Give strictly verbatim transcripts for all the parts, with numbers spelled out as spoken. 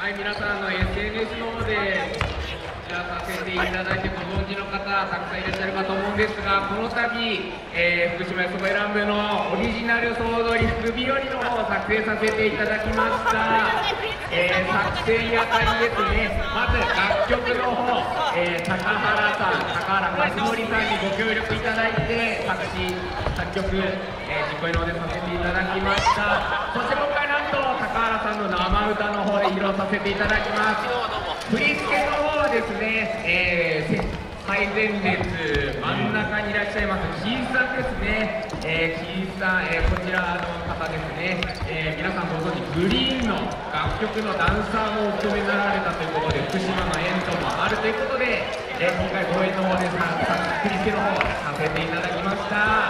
はい、皆さんの エスエヌエス の方でシェアさせていただいてご存知の方たくさんいらっしゃるかと思うんですが、この度、えー、福島よそこい乱舞のオリジナル総踊り福日和の方を作成させていただきました。えー、作成にあたりですね、まず楽曲の方、えー、高原さん、高原和則さんにご協力いただいて作詞作曲、えー、実行の方でさせていただきました。そして今回なんと高原さんの生歌の方で披露させていただきます。振り付けの方はですね、えー、最前列真ん中にいらっしゃいますキーさんですね、えー、キーさん、えー、こちらの方ですね、えー、皆さんご存知グリーンの楽曲のダンサーもお務めになられたということで、福島の縁ともあるということで、えー、今回ご縁の方でさ振り付けの方させていただきました。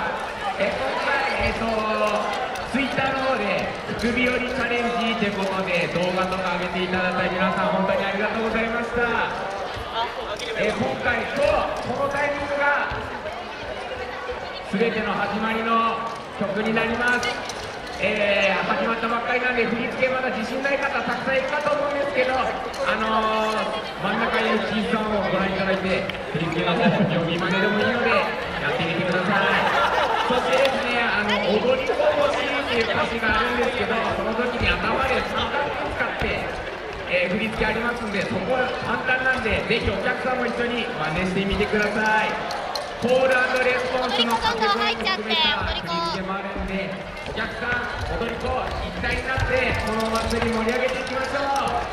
えー、今回、えーとツイッターの方で福日和チャレンジということで動画とか上げていただいた皆さん本当にありがとうございました。えー、今回今日このタイミングが全ての始まりの曲になります。えー、始まったばっかりなんで振り付けまだ自信ない方たくさんいるかと思うんですけど、あのー、真ん中にいるキーさんをご覧いただいて振り付けの方読み真似でもいいのでやってみてください。そしてですね、あの踊り子欲しいっていう歌詞があるんですけど、その時に頭で三角形使って、えー、振り付けありますんで、そこは簡単なんでぜひお客さんも一緒に真似してみてください。コール&レスポンスの掛け声も含めた振り付けもあるんで、お客さん踊り子一体になってこのお祭り盛り上げていきましょう。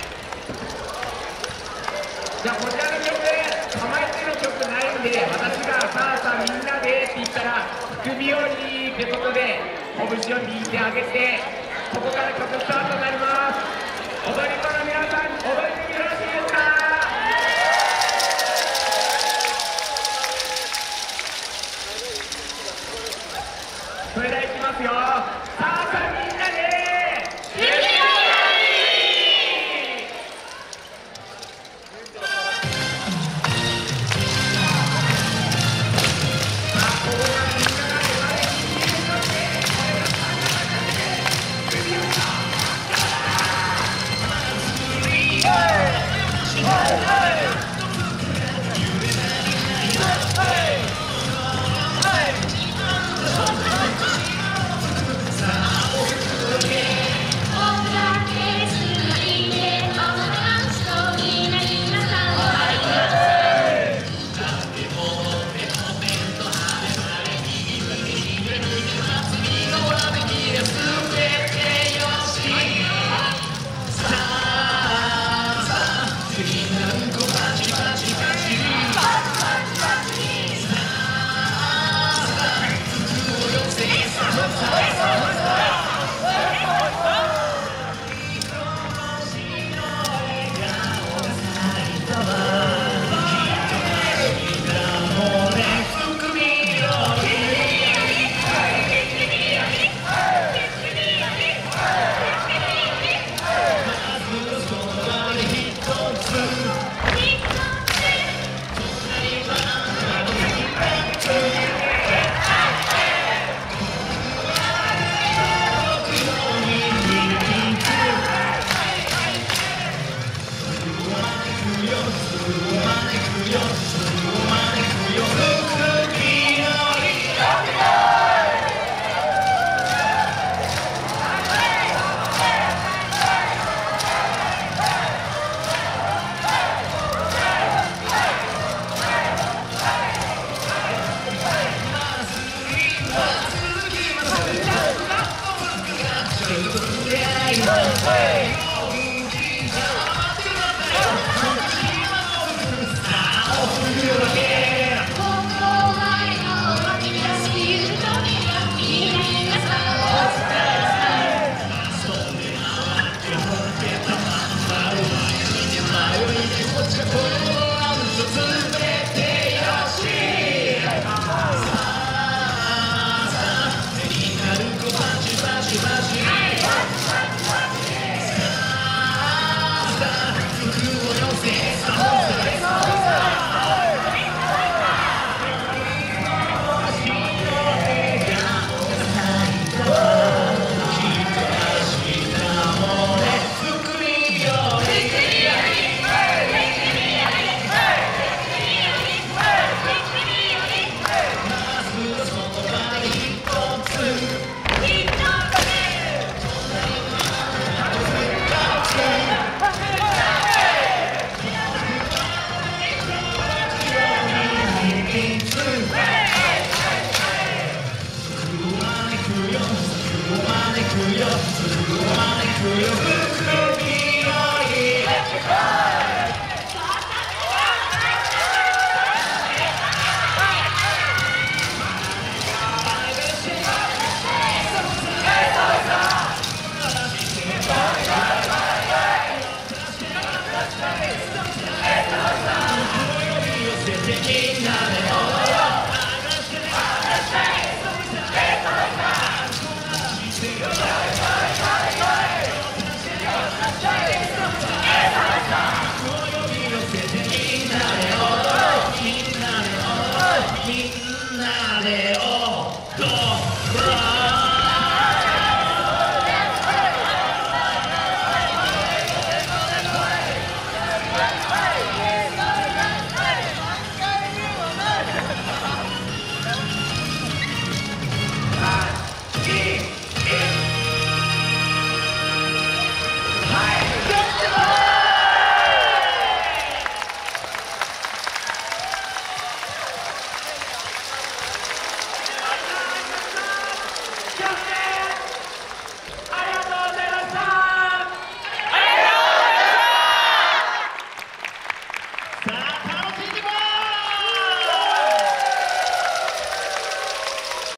じゃあこちらの曲構えての曲ないんで、私がさあさあみんなでって言ったら福日和ってことで拳を握ってあげて、ここから曲スタートになります。